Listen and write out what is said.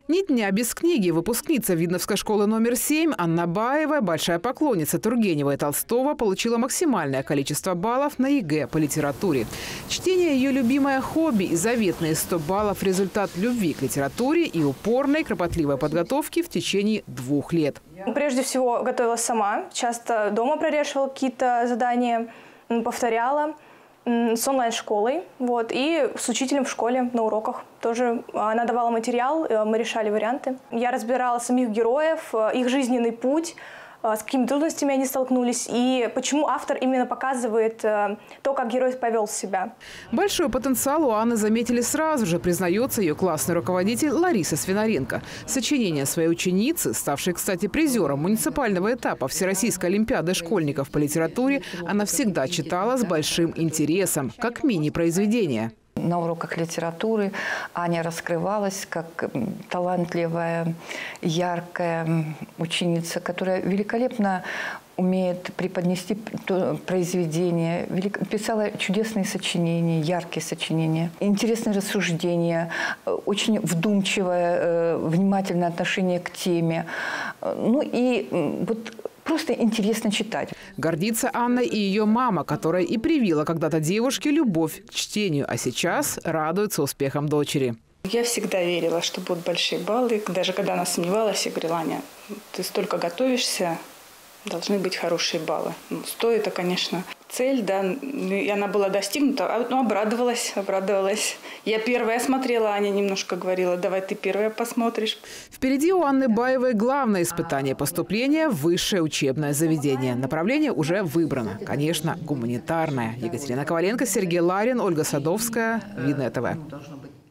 Ни дня без книги. Выпускница Видновской школы номер 7 Анна Баева, большая поклонница Тургенева и Толстого, получила максимальное количество баллов на ЕГЭ по литературе. Чтение – ее любимое хобби и заветные 100 баллов – результат любви к литературе и упорной, кропотливой подготовки в течение 2 лет. Прежде всего готовилась сама, часто дома прорешивала какие-то задания, повторяла. С онлайн-школой, и с учителем в школе на уроках. Тоже она давала материал, мы решали варианты. Я разбирала самих героев, их жизненный путь, с какими трудностями они столкнулись и почему автор именно показывает то, как герой повел себя. Большой потенциал у Анны заметили сразу же, признается ее классный руководитель Лариса Свинаренко. Сочинение своей ученицы, ставшей, кстати, призером муниципального этапа Всероссийской олимпиады школьников по литературе, она всегда читала с большим интересом, как мини-произведение. На уроках литературы Аня раскрывалась как талантливая, яркая ученица, которая великолепно умеет преподнести произведение, писала чудесные сочинения, яркие сочинения, интересные рассуждения, очень вдумчивое, внимательное отношение к теме. Просто интересно читать. Гордится Анна и ее мама, которая и привила когда-то девушке любовь к чтению, а сейчас радуется успехам дочери. Я всегда верила, что будут большие баллы. Даже когда она сомневалась, я говорила: Аня, ты столько готовишься, должны быть хорошие баллы. 100 – это, конечно, цель, да, и она была достигнута. Обрадовалась. Я первая смотрела, Аня немножко говорила: давай ты первая посмотришь. Впереди у Анны Баевой главное испытание поступления в высшее учебное заведение. Направление уже выбрано. Конечно, гуманитарное. Екатерина Коваленко, Сергей Ларин, Ольга Садовская. Видное ТВ.